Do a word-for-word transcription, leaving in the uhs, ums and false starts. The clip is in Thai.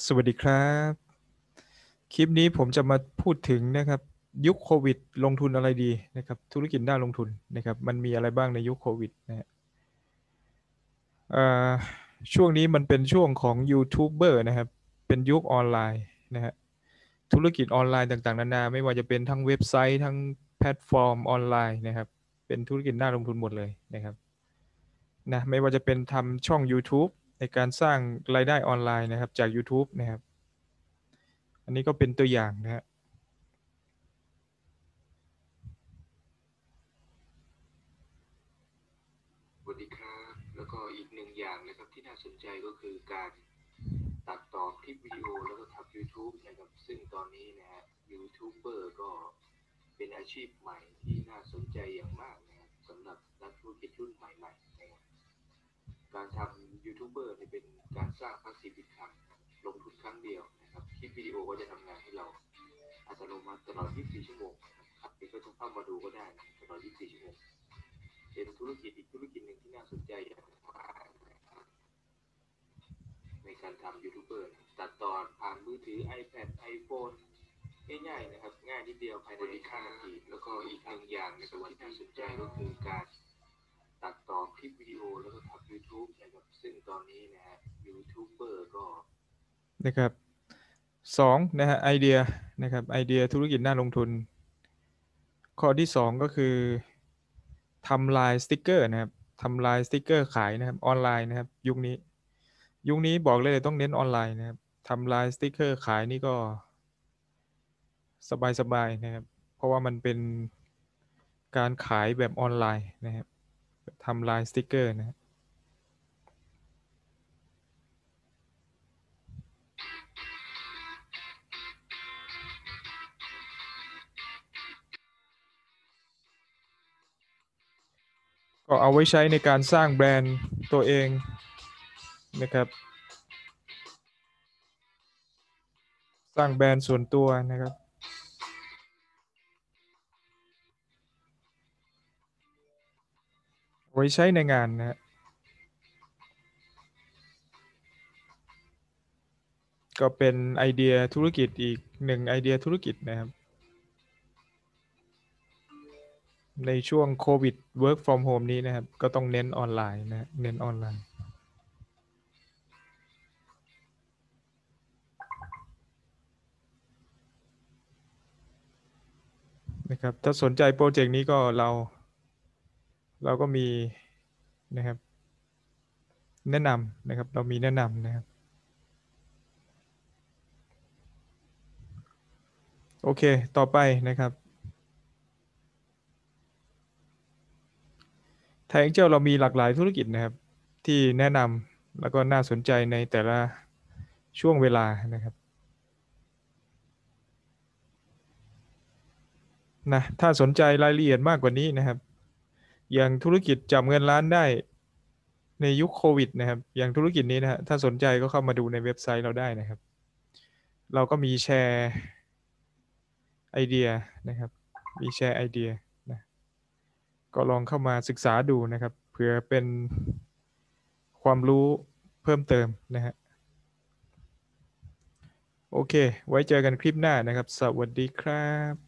สวัสดีครับ คลิปนี้ผมจะมาพูดถึงนะครับ ยุคโควิดลงทุนอะไรดีนะครับ ธุรกิจน่าลงทุนนะครับ มันมีอะไรบ้างในยุคโควิดนะครับ เอ่อ ช่วงนี้มันเป็นช่วงของยูทูบเบอร์นะครับ เป็นยุคออนไลน์นะครับ ธุรกิจออนไลน์ต่าง ๆ นานา ไม่ว่าจะเป็นทั้งเว็บไซต์ ทั้งแพลตฟอร์มออนไลน์นะครับ เป็นธุรกิจน่าลงทุนหมดเลยนะครับ นะ ไม่ว่าจะเป็นทำช่องยูทูบในการสร้างรายได้ออนไลน์นะครับจากยูทูบนะครับ อันนี้ก็เป็นตัวอย่างนะครับสวัสดีครับ แล้วก็อีกหนึ่งอย่างนะครับที่น่าสนใจก็คือการตัดต่อคลิปวิดีโอแล้วก็ทำยูทูบนะครับ ซึ่งตอนนี้นะฮะยูทูบเบอร์ก็เป็นอาชีพใหม่ที่น่าสนใจอย่างมากนะครับสำหรับนักธุรกิจรุ่นใหม่ๆนะครับการทำยูทูบเบอร์เนี่ยเป็นการสร้าง Passive Income ลงทุนครั้งเดียวนะครับคลิปวิดีโอก็จะทำงานให้เราอัตโนมัติตลอด ยี่สิบสี่ ชั่วโมงนะครับใครก็จะเข้ามาดูก็ได้นะตลอด ยี่สิบสี่ ชั่วโมงเป็นธุรกิจอีกธุรกิจหนึ่งที่น่าสนใจอย่างมากนะครับในการทำยูทูบเบอร์ตัดต่อผ่านมือถือ iPad iPhone ง่ายๆนะครับง่ายนิดเดียวภายในห้านาทีแล้วก็อีกหนึ่งอย่างนะครับที่น่าสนใจก็คือการตัดต่อคลิปวิดีโอแล้วก็ทำ YouTube นะครับซึ่งตอนนี้นะฮะยูทูบเบอร์ก็นะครับ สอง นะฮะ ไอเดียนะครับ ไอเดียธุรกิจน่าลงทุน ข้อที่ สอง ก็คือทำลายสติกเกอร์นะครับ ทำลายสติกเกอร์ขายนะครับ ออนไลน์นะครับ ยุคนี้ ยุคนี้บอกเลยต้องเน้นออนไลน์นะครับ ทำลายสติกเกอร์ขายนี่ก็ สบาย ๆ นะครับ เพราะว่ามันเป็นการขายแบบออนไลน์นะครับ ทำลายสติกเกอร์นะครับ ก็เอาไว้ใช้ในการสร้างแบรนด์ตัวเองนะครับ สร้างแบรนด์ส่วนตัวนะครับ ไว้ใช้ในงานนะครับ ก็เป็นไอเดียธุรกิจอีก หนึ่ง ไอเดียธุรกิจนะครับ ในช่วงโควิด Work from home นี้นะครับ ก็ต้องเน้นออนไลน์นะครับ เน้นออนไลน์ นะครับ ถ้าสนใจพรอเจกต์นี้ก็เรา เราก็มีนะครับ แนะนำนะครับ เรามีแนะนำนะครับ โอเค ต่อไปนะครับ Thai Angel เรามีหลากหลายธุรกิจนะครับ ที่แนะนำแล้วก็น่าสนใจในแต่ละช่วงเวลานะครับ นะ ถ้าสนใจรายละเอียดมากกว่านี้นะครับ อย่างธุรกิจจับเงินล้านได้ในยุคโควิดนะครับ อย่างธุรกิจนี้นะครับ ถ้าสนใจก็เข้ามาดูในเว็บไซต์เราได้นะครับ เราก็มีแชร์ไอเดียนะครับ มีแชร์ไอเดียนะ ก็ลองเข้ามาศึกษาดูนะครับ เผื่อเป็นความรู้เพิ่มเติมนะครับ โอเค ไว้เจอกันคลิปหน้านะครับ สวัสดีครับ